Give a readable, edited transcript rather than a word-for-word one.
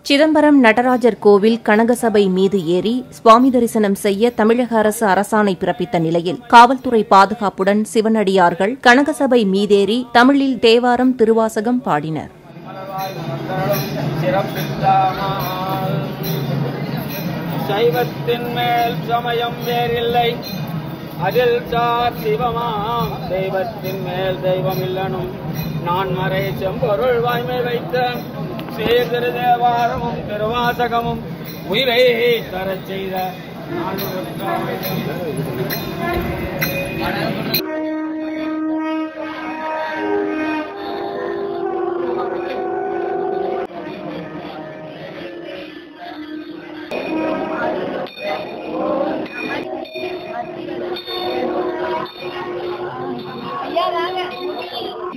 சிதம்பரம் நடராஜர் கோவில் கனகசபை மீது ஏறி சுவாமி தரிசனம் செய்ய தமிழக அரசு அரசாணை பிறப்பித்த நிலையில் காவல்துறை பாதுகாப்புடன் சிவனடியார்கள் கனகசபை மீதேறி தமிழில் தேவாரம் திருவாசகம் பாடினர். சைவத்தின் மேல் சமயம் வேறில்லை, அதில் சார் சிவமாம் தெய்வத்தின் மேல் தெய்வம் இல்லனும் நான் மறை செம்பொருள் வாய்மை வைத்த சேதிரு தேவாரமும் திருவாசகமும் உயிரை தரச் செய்த ஐயா வாங்க.